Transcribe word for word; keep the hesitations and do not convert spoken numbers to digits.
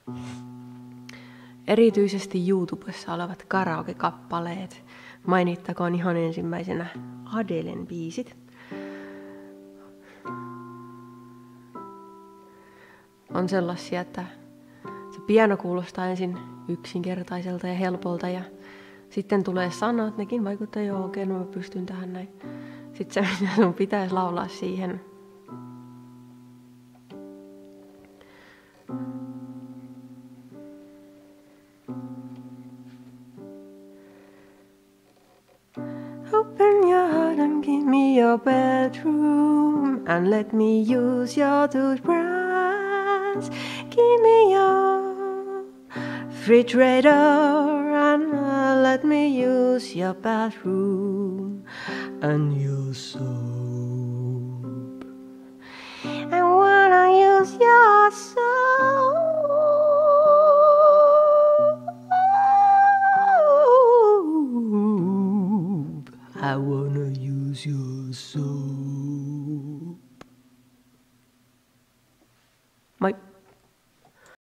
Erityisesti YouTubessa olevat karaoke-kappaleet. Mainittakoon ihan ensimmäisenä Adelen biisit. On sellaisia, että se piano kuulostaa ensin yksinkertaiselta ja helpolta ja sitten tulee sanat, nekin vaikuttaa jo okei, okay, no mä pystyn tähän näin. Sitten se, mitä sun pitäisi laulaa siihen. Open your heart and give me your bedroom and let me use your toothbrush. Give me your refrigerator and uh, let me use your bathroom and your soap. I wanna use your soap. I wanna use your soap. Moi!